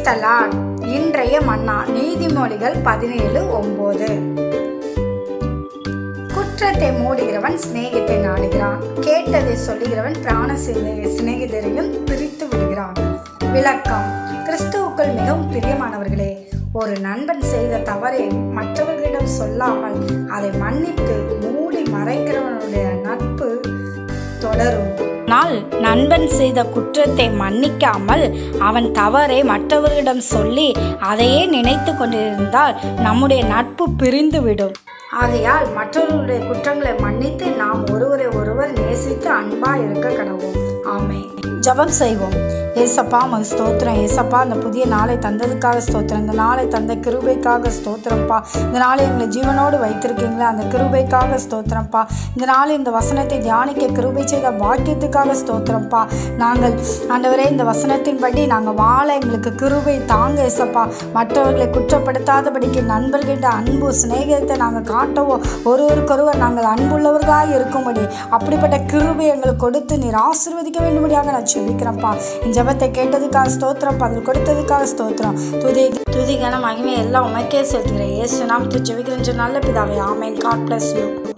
Praise the Lord. இன்றைய மன்னா நீதிமொழிகள் 17:9. குற்றத்தை மூடுகிறவன் சிநேகத்தை நாடுகிறான், கேட்டதை சொல்லுகிறவன் பிராண சிநேகிதரையும் பிரித்து விடுகிறான். விளக்கம். கிறிஸ்துவுக்குள் மிகவும் பிரியமானவர்களே, ஒரு நண்பன் செய்த தவறை மற்றவர்களிடம் சொல்லாமல் அதை மன்னித்து மூடி மறைக்கிறவனுடைய நட்பு தொடரும். ஆனால் நண்பன் செய்த குற்றத்தை மன்னிக்காமல் அவன் தவறை மற்றவர்களிடம் சொல்லி அதையே நினைத்து கொண்டிருந்தால் நம்முடைய நட்பு பிரிந்துவிடும். ஆகையால் மற்றவர்களுடைய குற்றங்களை மன்னித்து நாம் ஒருவரை ஒருவர் நேசித்து அன்பாக இருக்க கடவோம். ஆமென். ஜெபம் செய்வோம். ஏசப்பா உமக்கு ஸ்தோத்திரம். ஏசப்பா இந்த புதிய நாளை தந்ததுக்காக ஸ்தோத்திரம். இந்த நாளை தந்த கிருபைக்காக ஸ்தோத்திரம்ப்பா. இந்த நாளை எங்களை ஜீவனோடு வைத்திருக்கீங்களா, அந்த கிருபைக்காக ஸ்தோத்திரம்ப்பா. இந்த நாளை இந்த வசனத்தை தியானிக்க கிருபை செய்த பாக்கியத்துக்காக ஸ்தோத்திரம்ப்பா. நாங்கள் ஆண்டவரே இந்த வசனத்தின்படி நாங்கள் வாழ எங்களுக்கு கிருபை தாங்க ஏசப்பா. மற்றவர்களை குற்றப்படுத்தாதபடிக்கு நண்பர்கிட்ட அன்பு சிநேகத்தை நாங்கள் காட்டவோ ஒருவருக்கொருவர் நாங்கள் அன்புள்ளவர்களாக இருக்கும்படி அப்படிப்பட்ட கிருபை எங்களுக்கு கொடுத்து நீர் ஆசீர்வதிக்க வேண்டும்படியாக நான் ஜெபிக்கிறேன்ப்பா. இந்த ஜெபத்தை கேட்டதுக்காக ஸ்தோத்திரம், பதில் கொடுத்ததுக்காக ஸ்தோத்திரம். துதி கன மகிமை எல்லாம் உமக்கே செலுத்துகிறேன். இயேசு நாமத்தில் ஜெபிக்கிறேன் நல்ல பிதாவே. ஆமென். God bless you.